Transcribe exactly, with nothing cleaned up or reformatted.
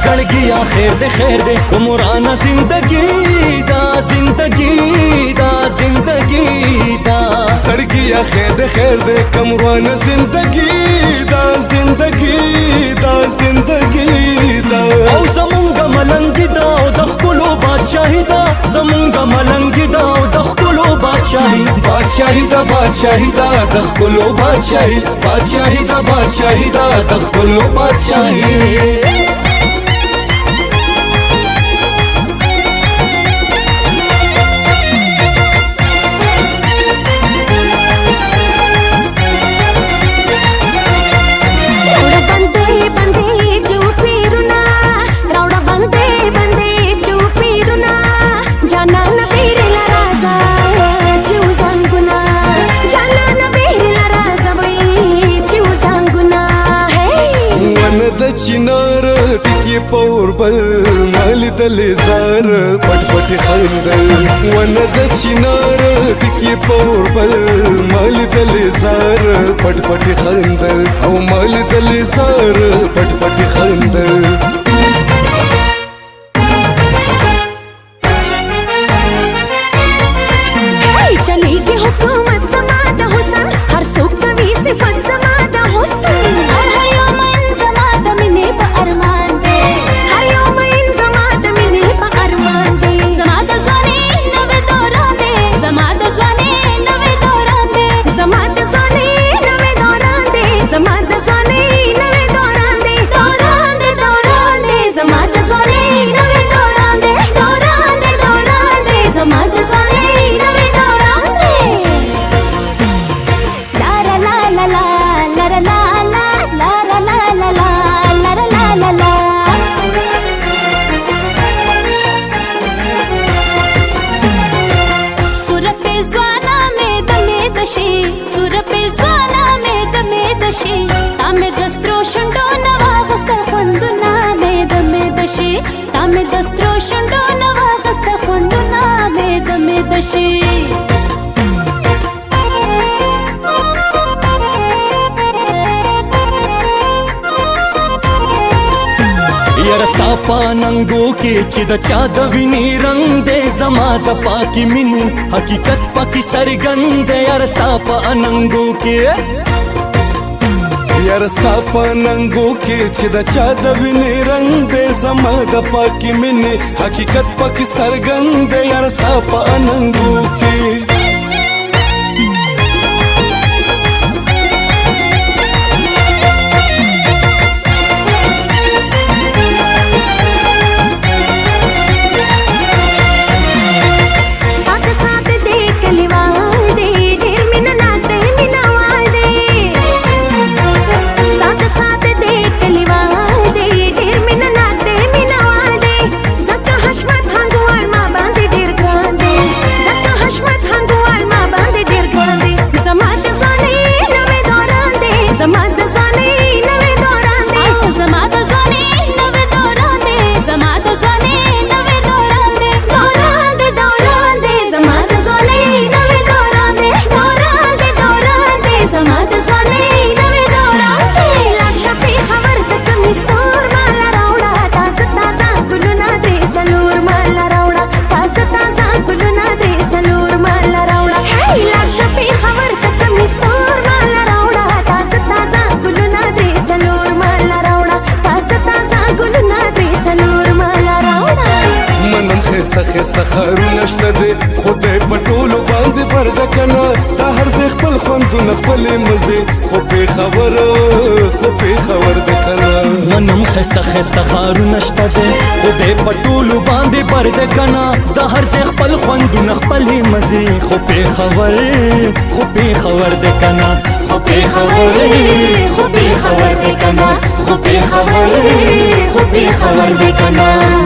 सड़गी या खैर दे खैर दे कुमराना जिंदगी दा जिंदगी दा जिंदगी दा सड़गी या खैर दे खैर दे कुमराना जिंदगी दा जिंदगी दा जिंदगी दा औ ज़मूंगा मलंगी दा दखकुलो बादशाही दा ज़मूंगा मलंगी दा दखकुलो बादशाही बादशाही दा बादशाही दा दखकुलो बादशाही बादशाही दा बादशाही दा दखकुलो बादशाही चिनार टिकी पौर बल माल दले जार पट पट खंदल वन द चिनार टिकी पौर बल माल दले जार पट पट खंदल औ माल दले जार पट पट खंदल चलेगी हुकूमत समादा हुसन हर सुख कभी सिफत समादा हुसन हर यौमन समादा मिने प अरमान दे हर यौमन समादा मिने प अरमान दे समादा स्वाने नवे दौरान दे समादा स्वाने नवे दौरान दे समादा स्वाने नवे दौरान दे समादा स्वाने नवे दौरान दे दौरान दे दौरान दे समादा स्वाने नवे दौरान दे दौरान दे दौरान दे समादा स्वाने नवे सुर पे ज़्वाना में दमे दशी तामे दसरो शंडो नवा गस्ता फंदुना में दमे दशी तामे दसरो शंडो नवा गस्ता फंदुना में दमे दशी यरस्ता पानंगो के चिद चादविनी रंग दे जमा द पाकी मिनी हकीकत पाकी सरगंद यरस्ता पानंगो के यरस्ता पानंगो के चिद चादविनी रंग दे जमा द पाकी मिनी हकीकत पाकी सरगंद यरस्ता पानंगो के خسته خسته خارونه شته دي خدای په ټولو باندې پرده کنه دا هر ځای خپل خوندونه خپلې مزې خو پې خبره خو پې خبر ده کنه منم خسته خسته خارونه شته دي خدای په ټولو باندې پرده کنه دا هر ځای خپل خوندونه خپلې مزې خو پې خبر خو پې خبر ده کنه خو پې خبر خو پې خبر ده کنه خو پې خبر خو پې خبر ده کنه